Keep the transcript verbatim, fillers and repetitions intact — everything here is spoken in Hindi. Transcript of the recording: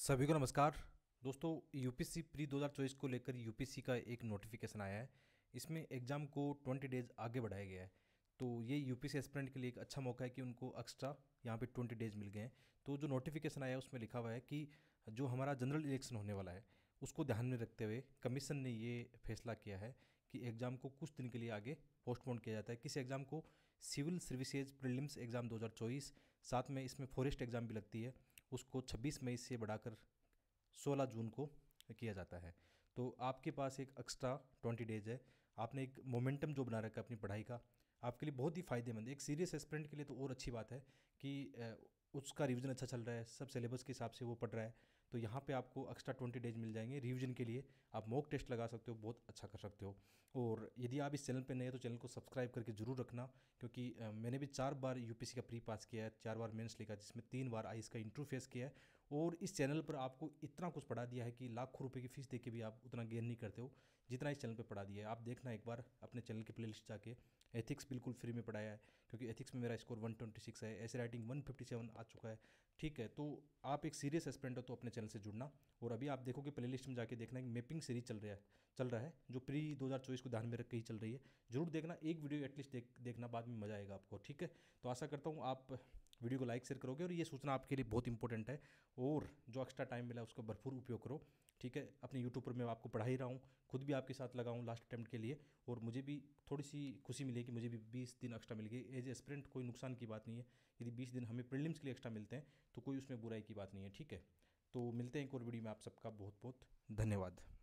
सभी को नमस्कार। दोस्तों, यूपीएससी प्री दो हज़ार चौबीस को लेकर यूपीएससी का एक नोटिफिकेशन आया है। इसमें एग्ज़ाम को बीस डेज़ आगे बढ़ाया गया है। तो ये यूपीएससी एस्पिरेंट के लिए एक अच्छा मौका है कि उनको एक्स्ट्रा यहाँ पे बीस डेज़ मिल गए हैं। तो जो नोटिफिकेशन आया है उसमें लिखा हुआ है कि जो हमारा जनरल इलेक्शन होने वाला है उसको ध्यान में रखते हुए कमीशन ने ये फैसला किया है कि एग्ज़ाम को कुछ दिन के लिए आगे पोस्टपोन किया जाता है। किस एग्ज़ाम को? सिविल सर्विसेज प्रीलिम्स एग्ज़ाम दो हज़ार चौबीस, साथ में इसमें फॉरेस्ट एग्ज़ाम भी लगती है, उसको छब्बीस मई से बढ़ाकर सोलह जून को किया जाता है। तो आपके पास एक एक्स्ट्रा ट्वेंटी डेज है। आपने एक मोमेंटम जो बना रखा है अपनी पढ़ाई का, आपके लिए बहुत ही फ़ायदेमंद है। एक सीरियस एस्पिरेंट के लिए तो और अच्छी बात है कि अ, उसका रिवीजन अच्छा चल रहा है, सब सिलेबस के हिसाब से वो पढ़ रहा है। तो यहाँ पे आपको एक्स्ट्रा ट्वेंटी डेज मिल जाएंगे रिवीजन के लिए। आप मॉक टेस्ट लगा सकते हो, बहुत अच्छा कर सकते हो। और यदि आप इस चैनल पे नए हैं तो चैनल को सब्सक्राइब करके जरूर रखना, क्योंकि अ, मैंने भी चार बार यूपीएससी का प्री पास किया है, चार बार मेंस लिखा, जिसमें तीन बार आईएएस का इंटरव्यू फेस किया है। और इस चैनल पर आपको इतना कुछ पढ़ा दिया है कि लाखों रुपए की फीस दे के भी आप उतना गेन नहीं करते हो जितना इस चैनल पे पढ़ा दिया है। आप देखना एक बार अपने चैनल की प्लेलिस्ट जाके। एथिक्स बिल्कुल फ्री में पढ़ाया है, क्योंकि एथिक्स में मेरा स्कोर एक सौ छब्बीस है, ऐसे राइटिंग एक सौ सत्तावन आ चुका है। ठीक है, तो आप एक सीरियस एस्पिरेंट हो तो अपने चैनल से जुड़ना। और अभी आप देखोगे प्लेलिस्ट में जाके देखना, एक मैपिंग सीरीज चल रहा है चल रहा है जो प्री दो हज़ार चौबीस को ध्यान में रख के ही चल रही है। जरूर देखना, एक वीडियो एटलीस्ट देख देखना, बाद में मजा आएगा आपको। ठीक है, तो आशा करता हूँ आप वीडियो को लाइक शेयर करोगे, और ये सूचना आपके लिए बहुत इंपॉर्टेंट है। और जो एक्स्ट्रा टाइम मिला है उसका भरपूर उपयोग करो। ठीक है, अपने यूट्यूब पर मैं आपको पढ़ा ही रहा हूँ, खुद भी आपके साथ लगा हूँ लास्ट अटैम्प्ट के लिए। और मुझे भी थोड़ी सी खुशी मिली कि मुझे भी बीस दिन एक्स्ट्रा मिल गए। एज एस्पिरेंट कोई नुकसान की बात नहीं है। यदि बीस दिन हमें प्रीलिम्स के लिए एक्स्ट्रा मिलते हैं तो कोई उसमें बुराई की बात नहीं है। ठीक है, तो मिलते हैं एक और वीडियो में। आप सबका बहुत बहुत धन्यवाद।